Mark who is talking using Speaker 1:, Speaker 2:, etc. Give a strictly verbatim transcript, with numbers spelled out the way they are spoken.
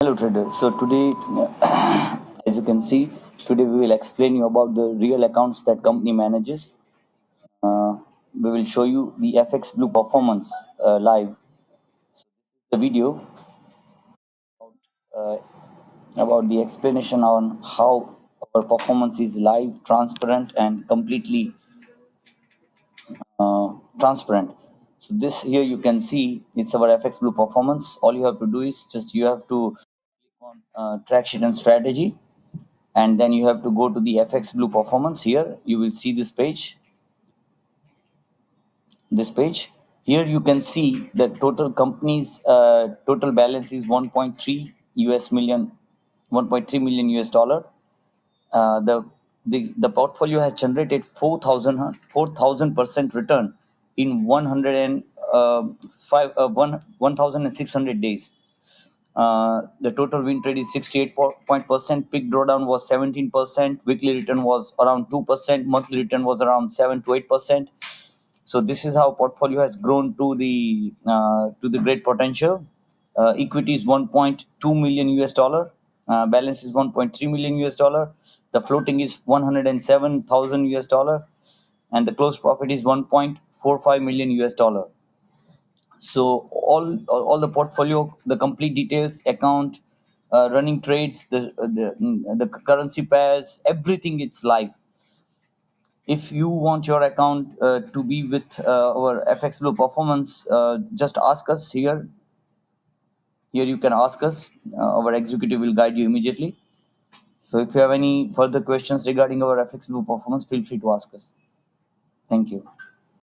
Speaker 1: Hello traders. So today, as you can see, today we will explain you about the real accounts that company manages. Uh, we will show you the F X Blue performance uh, live. The video uh, about the explanation on how our performance is live, transparent, and completely uh, transparent. So this here you can see it's our F X Blue performance. All you have to do is just you have to click on uh, track sheet and strategy, and then you have to go to the F X Blue performance. Here you will see this page. This page here you can see the total company's uh, total balance is one point three U S million, one point three million U S dollar. Uh, the the the portfolio has generated four thousand four thousand percent return in one hundred and uh, five uh, one one thousand and six hundred days. Uh, the total win trade is sixty-eight point percent. Peak drawdown was seventeen percent. Weekly return was around two percent. Monthly return was around seven to eight percent. So this is how portfolio has grown to the uh, to the great potential. Uh, equity is one point two million U S dollar. Uh, balance is one point three million U S dollar. The floating is one hundred seven thousand U S dollar, and the closed profit is one point four five million U S dollar. So all all the portfolio, the complete details, account, uh, running trades, the, the the currency pairs, everything, it's live. If you want your account uh, to be with uh, our F X Blue performance, uh, just ask us here. Here you can ask us. Uh, our executive will guide you immediately. So if you have any further questions regarding our F X Blue performance, feel free to ask us. Thank you.